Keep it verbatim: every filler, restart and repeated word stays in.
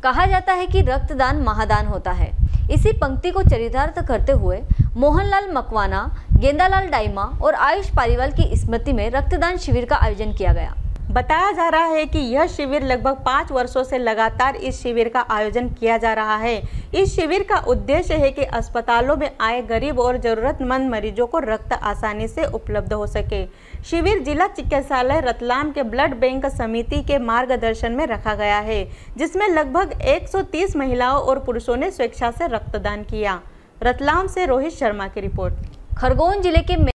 कहा जाता है कि रक्तदान महादान होता है। इसी पंक्ति को चरितार्थ करते हुए मोहनलाल मकवाना, गेंदालाल डाइमा और आयुष पालीवाल की स्मृति में रक्तदान शिविर का आयोजन किया गया। बताया जा रहा है कि यह शिविर लगभग पाँच वर्षों से लगातार इस शिविर का आयोजन किया जा रहा है। इस शिविर का उद्देश्य है कि अस्पतालों में आए गरीब और जरूरतमंद मरीजों को रक्त आसानी से उपलब्ध हो सके। शिविर जिला चिकित्सालय रतलाम के ब्लड बैंक समिति के मार्गदर्शन में रखा गया है, जिसमें लगभग एक सौ तीस महिलाओं और पुरुषों ने स्वेच्छा से रक्तदान किया। रतलाम से रोहित शर्मा की रिपोर्ट। खरगोन जिले के